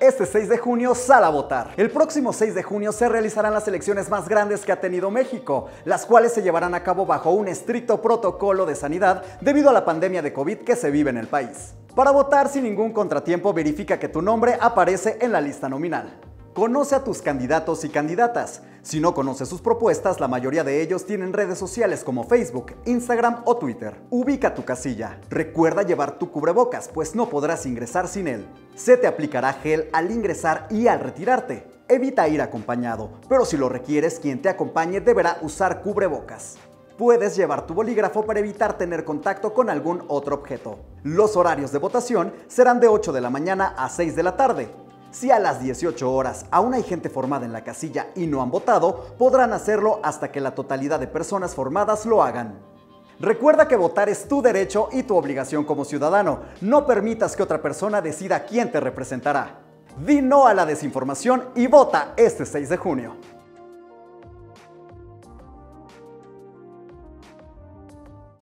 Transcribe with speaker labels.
Speaker 1: Este 6 de junio sal a votar. El próximo 6 de junio se realizarán las elecciones más grandes que ha tenido México, las cuales se llevarán a cabo bajo un estricto protocolo de sanidad debido a la pandemia de COVID que se vive en el país. Para votar sin ningún contratiempo, verifica que tu nombre aparece en la lista nominal. Conoce a tus candidatos y candidatas. Si no conoces sus propuestas, la mayoría de ellos tienen redes sociales como Facebook, Instagram o Twitter. Ubica tu casilla. Recuerda llevar tu cubrebocas, pues no podrás ingresar sin él. Se te aplicará gel al ingresar y al retirarte. Evita ir acompañado, pero si lo requieres, quien te acompañe deberá usar cubrebocas. Puedes llevar tu bolígrafo para evitar tener contacto con algún otro objeto. Los horarios de votación serán de 8 de la mañana a 6 de la tarde. Si a las 18 horas aún hay gente formada en la casilla y no han votado, podrán hacerlo hasta que la totalidad de personas formadas lo hagan. Recuerda que votar es tu derecho y tu obligación como ciudadano. No permitas que otra persona decida quién te representará. Di no a la desinformación y vota este 6 de junio.